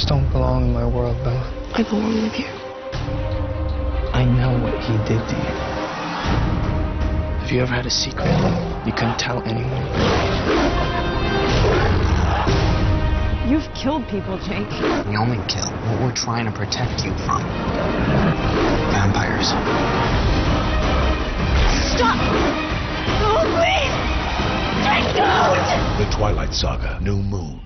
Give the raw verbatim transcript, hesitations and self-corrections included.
just don't belong in my world, Bella. I belong with you. I know what he did to you. Have you ever had a secret you couldn't tell anyone? You've killed people, Jake. We only kill what we're trying to protect you from. Vampires. Stop! Oh, please! Jake, don't! The Twilight Saga: New Moon.